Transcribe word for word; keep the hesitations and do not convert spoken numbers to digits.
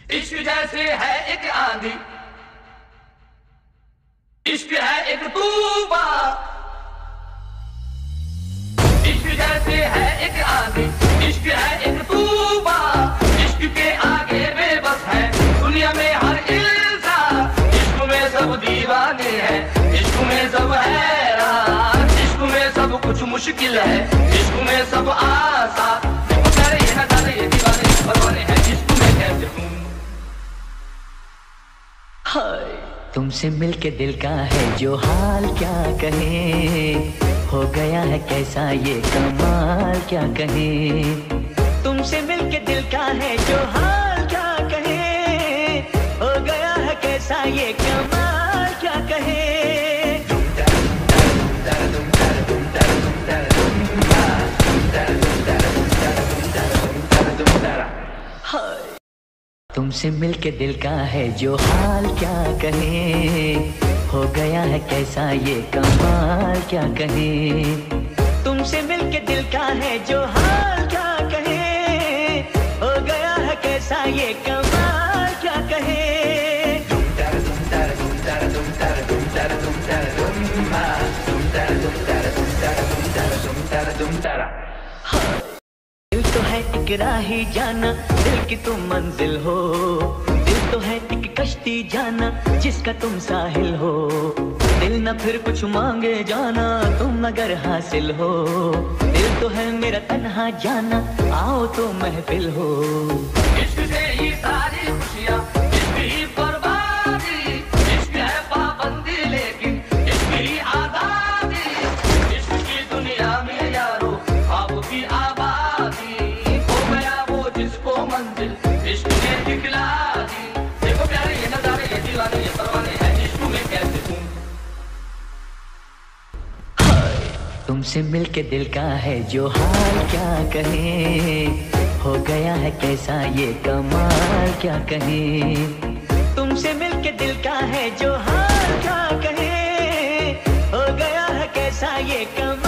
इश्क जैसे है एक आंधी, इश्क है एक तूफान। इश्क जैसे है एक आंधी, इश्क है एक तूफान। इश्क के आगे बेबस है दुनिया में हर इंसान। इश्क में सब दीवाने हैं, इश्क में सब हैरान। इश्क में सब कुछ मुश्किल है, इश्क में सब आसान। ये न जाने ये दीवाने परवाने हैं, इश्क में कैसे हूँ। हाय तुमसे मिलके दिल का है जो हाल क्या कहे, हो गया है कैसा ये कमाल क्या कहे। तुमसे मिलके दिल का है जो हाल क्या कहे, हो गया है कैसा ये कमाल क्या कहे। तुमसे मिलके दिल का है जो हाल क्या कहे, हो गया है कैसा ये कमाल क्या कहे। तुमसे मिलके दिल का है जो हाल क्या कहे, हो गया है कैसा ये कमाल क्या कहे। दिल तो है एक राही जाना, दिल की तुम मंजिल हो। दिल तो है एक कश्ती जाना, जिसका तुम साहिल हो। दिल न फिर कुछ मांगे जाना, तुम अगर हासिल हो। दिल तो है मेरा तन्हा जाना, आओ तो महफिल हो। इश्क से ही सारी खुशियाँ, इश्क ही बर्बादी। इश्क है पाबंदी लेकिन इश्क ही आजादी। इश्क की दुनिया में यारो आपकी आबादी। हो गया वो जिसको मंजिल इश्क ने दिखला दी। देखो प्यारे ये नजारे ये दीवाने ये परवाने हैं, इश्क में कैसे हूँ। तुमसे मिलके दिल का है जो हाल क्या कहे, हो गया है कैसा ये कमाल क्या कहे। तुमसे मिलके दिल का है जो हाल क्या कहे, हो गया है कैसा ये कमाल।